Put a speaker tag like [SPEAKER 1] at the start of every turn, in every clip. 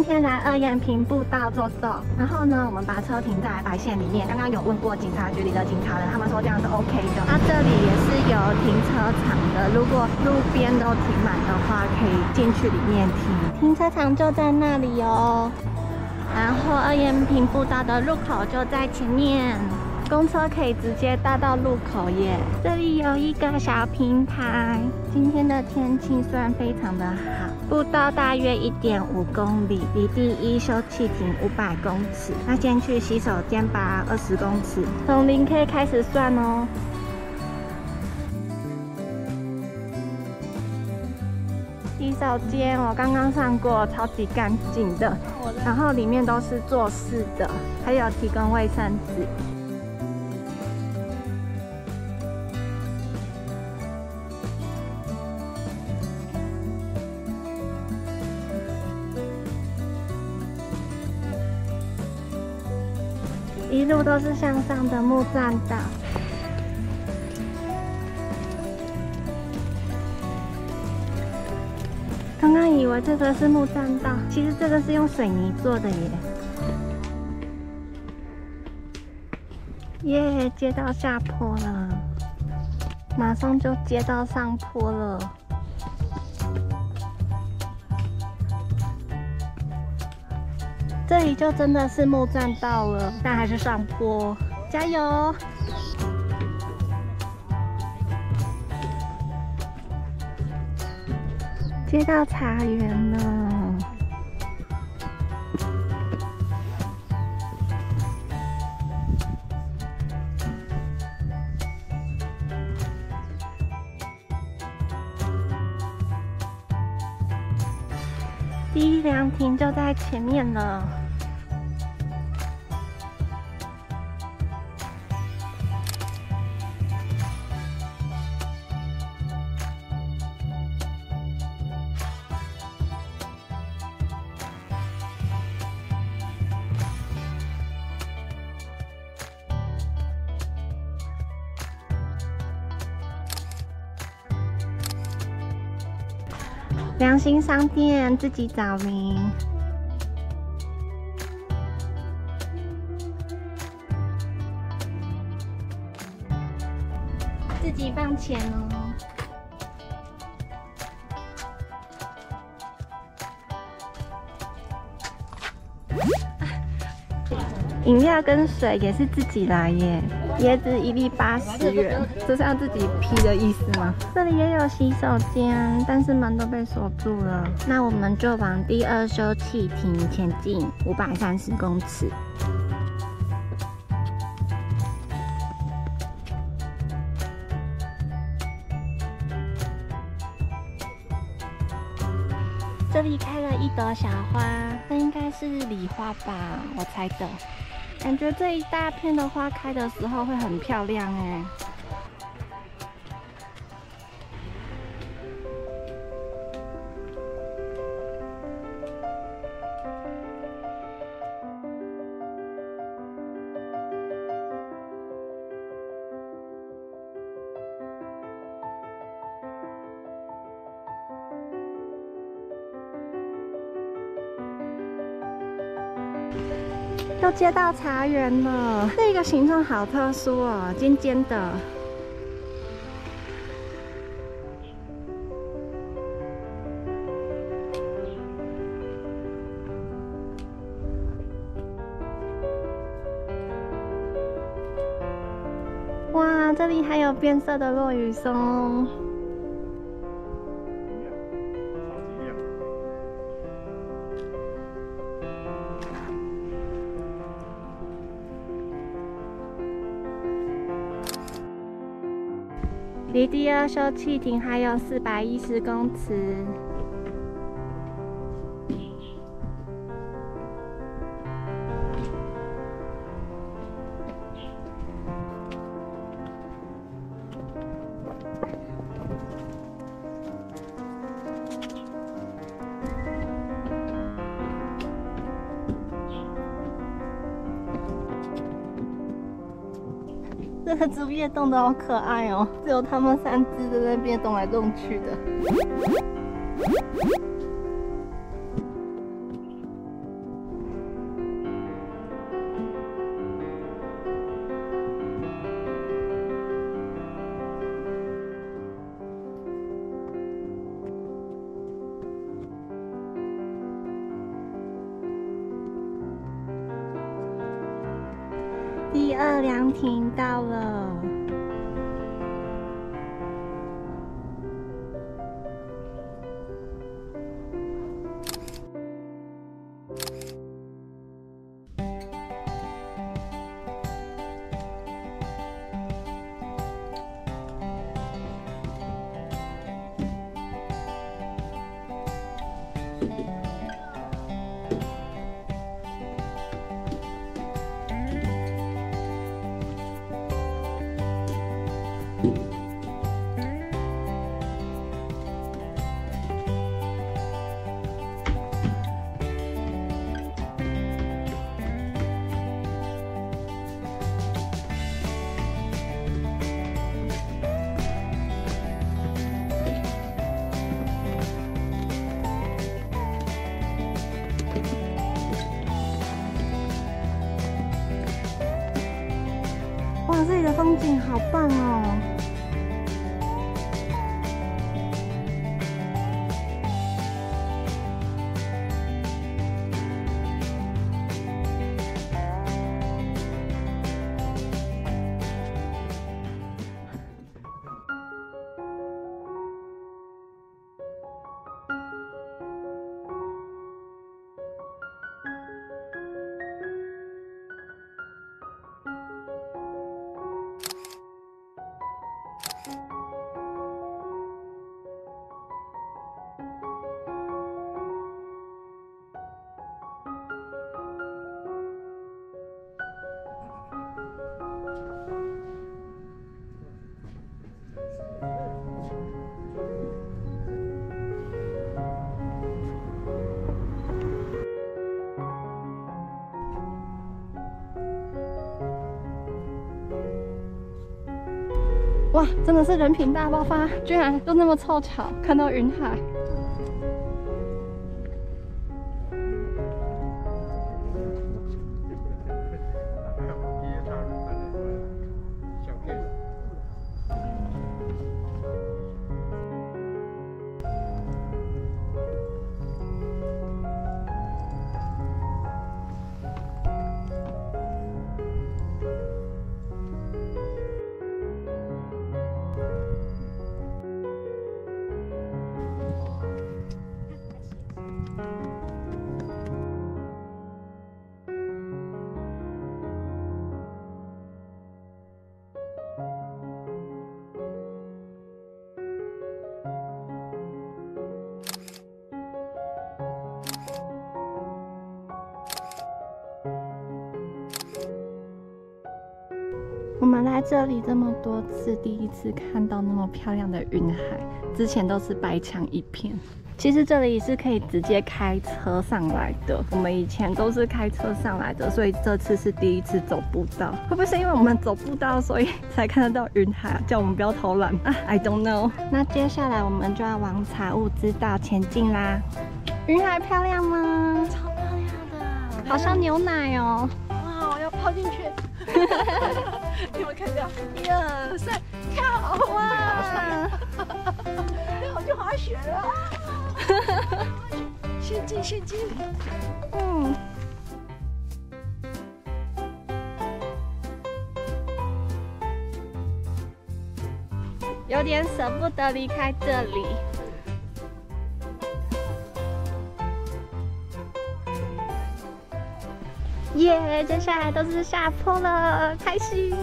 [SPEAKER 1] 今天来二眼平步道走走，然后呢，我们把车停在白线里面。刚刚有问过警察局里的警察人，他们说这样是 OK 的。那这里也是有停车场的，如果路边都停满的话，可以进去里面停。停车场就在那里哦。然后二眼平步道的入口就在前面。 公车可以直接搭到路口耶！这里有一个小平台。今天的天气算非常的好，步道大约1.5公里，离第一休憩亭500公尺。那先去洗手间吧，20公尺。从0 K 开始算哦。洗手间我刚刚上过，超级干净的，然后里面都是坐式的，还有提供卫生纸。 一路都是向上的木栈道，刚刚以为这个是木栈道，其实这个是用水泥做的耶。耶，接到下坡了，马上就接到上坡了。 这里就真的是木栈道了，但还是上坡，加油！接到茶园了，第一凉亭就在前面了。 良心商店自己找零，自己放钱哦。饮料跟水也是自己来耶。 椰子1粒80元，这是要自己批的意思吗？这里也有洗手间，但是门都被锁住了。那我们就往第2休憩亭前进530公尺。这里开了一朵小花，这应该是梨花吧，我猜的。 感觉这一大片的花开的时候会很漂亮哎。都接到茶园了，这个形状好特殊哦，尖尖的。哇，这里还有变色的落羽松。 离第2休憩亭还有410公尺。这个竹叶动得好可爱哦，只有它们3只在那边动来动去的。 第二凉亭到了。哇，这里的风景好棒哦！哇，真的是人品大爆发，居然都那么凑巧看到云海。我们来这里这么多次，第一次看到那么漂亮的云海，之前都是白墙一片。其实这里是可以直接开车上来的，我们以前都是开车上来的，所以这次是第一次走步道。会不会是因为我们走步道，所以才看得到云海啊？叫我们不要偷懒啊 ？I don't know。那接下来我们就要往财务之道前进啦。云海漂亮吗？
[SPEAKER 2] 超漂亮的，
[SPEAKER 1] 好像牛奶哦。
[SPEAKER 2] 哇，我要泡进去。你有没有看到？1、2、3，跳！哇！那我去滑雪了。先进，先进。
[SPEAKER 1] 嗯。有点舍不得离开这里。耶！接下来都是下坡了，开心。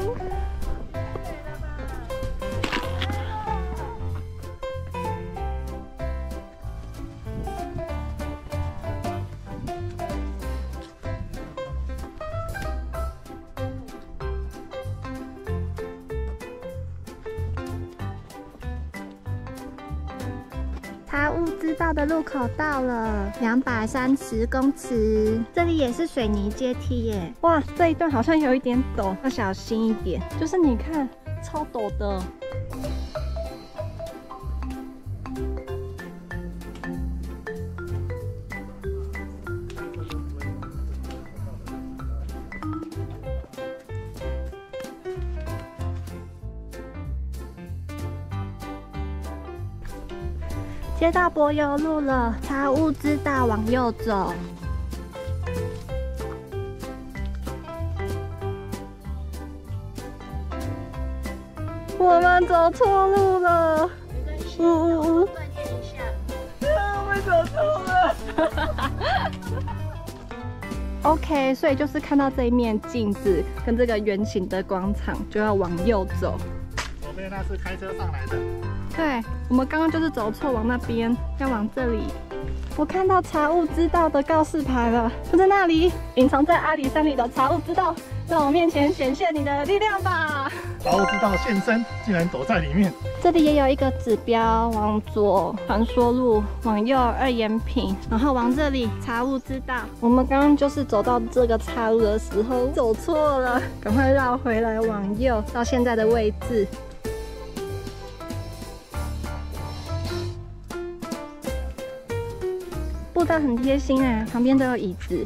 [SPEAKER 1] 财务之道的入口到了，230公尺，这里也是水泥阶梯耶。哇，这一段好像有一点陡，要小心一点。就是你看，超陡的。接到柏油路了，财务之道往右走。 我们走错路了。
[SPEAKER 2] 没关系，我们锻炼一下。
[SPEAKER 1] 我们走错了。OK， 所以就是看到这一面镜子跟这个圆形的广场，就要往右走。
[SPEAKER 3] 左边那是开车上来的。
[SPEAKER 1] 对，我们刚刚就是走错，往那边，要往这里。我看到查物之道的告示牌了，就在那里，隐藏在阿里山里的查物之道，在我面前显现你的力量吧！
[SPEAKER 3] 查物之道现身，竟然躲在里面。
[SPEAKER 1] 这里也有一个指标，往左传说路，往右二眼品，然后往这里查物之道。我们刚刚就是走到这个岔路的时候走错了，赶快绕回来往右，到现在的位置。步道很贴心啊，旁边都有椅子。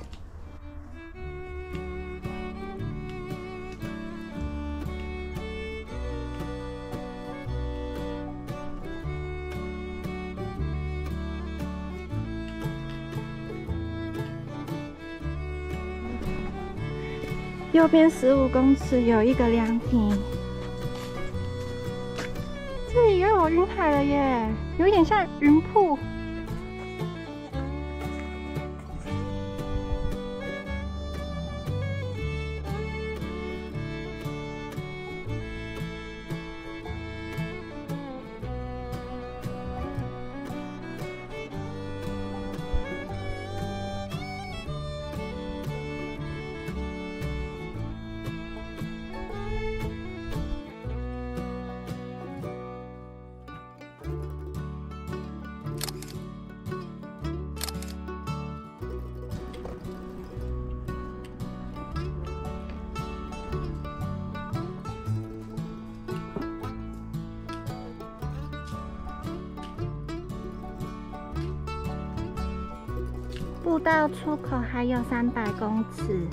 [SPEAKER 1] 右边15公尺有一个凉亭，这里又有云海了耶，有点像云瀑。步道出口还有300公尺。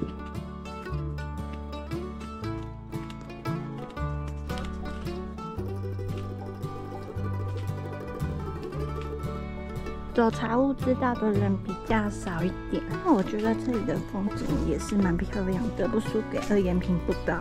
[SPEAKER 1] 走查物之道的人比较少一点，那我觉得这里的风景也是蛮漂亮的，不输给二眼坪步道。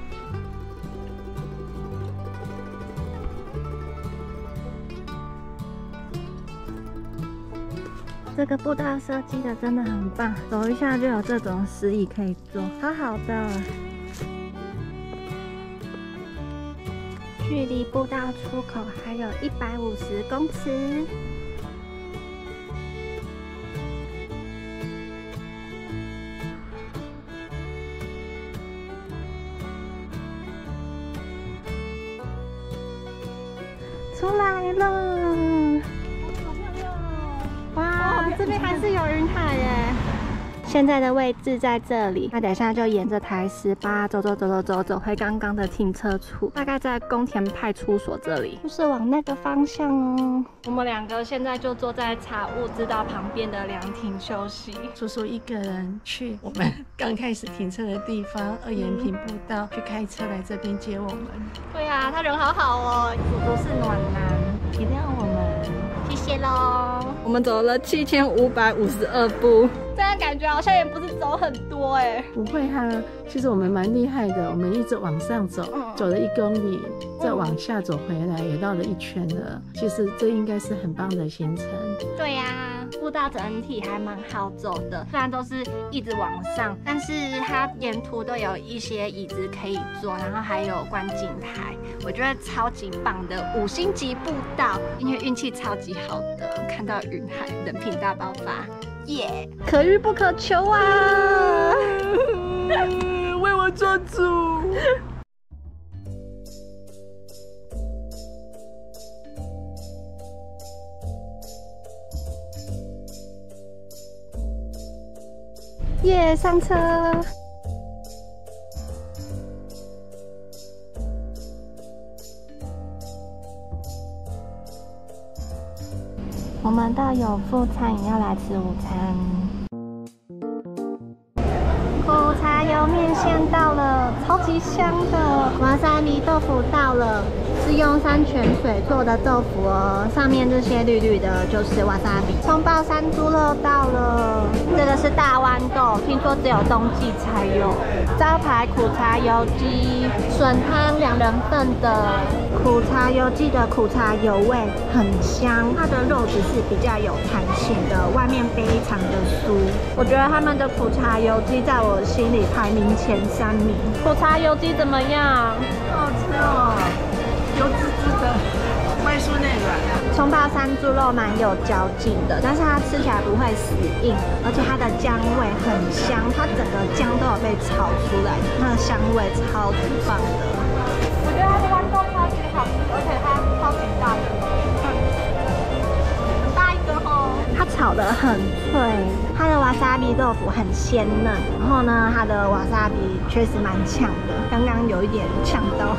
[SPEAKER 1] 这个步道设计的真的很棒，走一下就有这种石椅可以坐，好好的。距离步道出口还有150公尺。出来了！哇，这边还是有云海耶。现在的位置在这里，那等一下就沿着台18走回刚刚的停车处，大概在宫田派出所这里，就是往那个方向哦。我们2个现在就坐在查物之道旁边的凉亭休息。
[SPEAKER 2] 叔叔一个人去我们刚开始停车的地方二眼坪步道，去开车来这边接我们。
[SPEAKER 1] 对啊，他人好好哦，叔叔是暖男，
[SPEAKER 2] 体谅我们，
[SPEAKER 1] 谢谢喽。我们走了7552步，这样感觉好像也不是走很多哎。
[SPEAKER 2] 不会哈，其实我们蛮厉害的，我们一直往上走，走了1公里，再往下走回来，也绕了1圈了。其实这应该是很棒的行程。
[SPEAKER 1] 对呀，步道整体还蛮好走的，虽然都是一直往上，但是它沿途都有一些椅子可以坐，然后还有观景台，我觉得超级棒的5星级步道，因为运气超级好的，看到云海，人品大爆发，耶！可遇不可求啊！
[SPEAKER 2] 为我做主。
[SPEAKER 1] 耶，上车！我们到有富餐饮要来吃午餐，苦茶油面线到了。 了，超级香的。瓦萨比豆腐到了，是用山泉水做的豆腐哦，上面这些绿绿的就是瓦萨比。葱爆山猪肉到了，这个是大豌豆，听说只有冬季才有。招牌苦茶油鸡，笋汤2人份的。苦茶油鸡的苦茶油味很香，它的肉质是比较有弹性的，外面非常的酥。我觉得他们的苦茶油鸡在我心里排名前3名。苦茶油鸡怎么样？
[SPEAKER 2] 好吃哦，油滋滋的，外酥内软。
[SPEAKER 1] 葱爆山猪肉蛮有嚼劲的，但是它吃起来不会死硬，而且它的姜味很香，它整个姜都有被炒出来，那个香味超级棒的。我觉得它的豌豆超级好吃，而且它超级大的，很大一个哦。它炒得很脆，它的瓦萨比豆腐很鲜嫩，然后呢，它的瓦萨比确实蛮呛的，刚刚有一点呛到。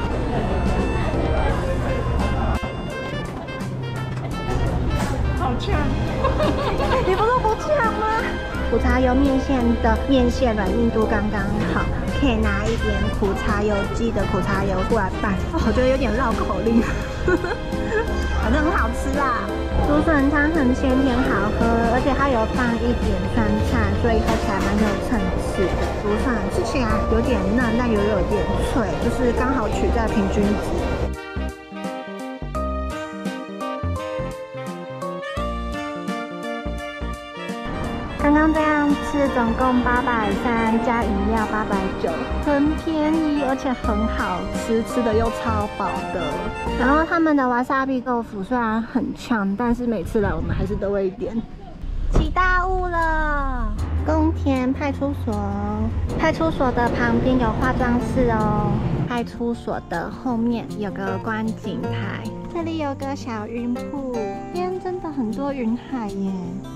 [SPEAKER 2] 好呛！
[SPEAKER 1] 你不是不呛吗？苦茶油面线的面线软硬度刚刚好，可以拿一点苦茶油鸡的苦茶油过来拌。我觉得有点绕口令，反正很好吃啦。竹笋汤很鲜甜好喝，而且它有放一点酸菜，所以喝起来蛮有层次的。竹笋吃起来有点嫩，但又有点脆，就是刚好取在平均值。刚刚这样吃总共830加饮料890，很便宜，而且很好吃，吃的又超饱的。然后他们的瓦萨比豆腐虽然很呛，但是每次来我们还是都会点。起大雾了，宫田派出所，派出所的旁边有化妆室哦。派出所的后面有个观景台，这里有个小云瀑，天真的很多云海耶。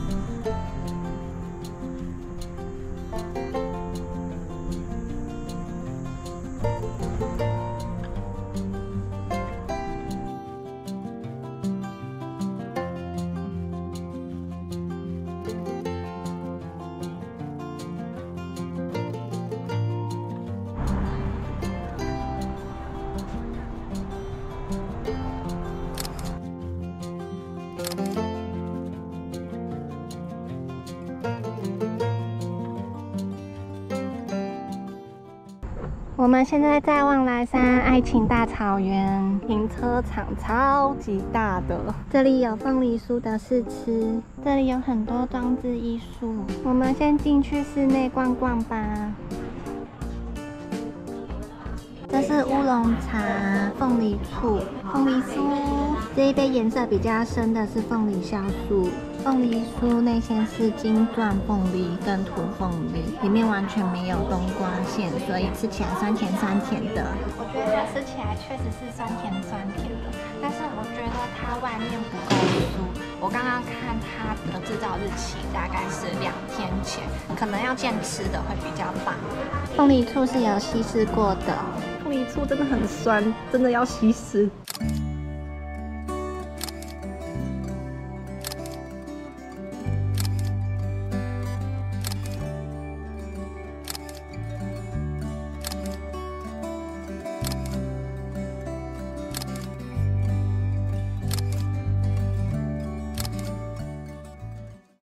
[SPEAKER 1] 我们现在在望来山爱情大草原，停车场超级大的，这里有凤梨酥的试吃，这里有很多装置艺术。我们先进去室内逛逛吧。这是乌龙茶、凤梨醋、凤梨酥。这一杯颜色比较深的是凤梨酵素。凤梨酥内馅是金钻凤梨跟土凤梨，里面完全没有冬瓜馅，所以吃起来酸甜酸甜的。我觉得它吃起来确实是酸甜酸甜的，但是我觉得它外面不够酥。我刚刚看它的制造日期大概是2天前，可能要现吃的会比较棒。凤梨醋是有稀释过的，凤梨醋真的很酸，真的要稀释。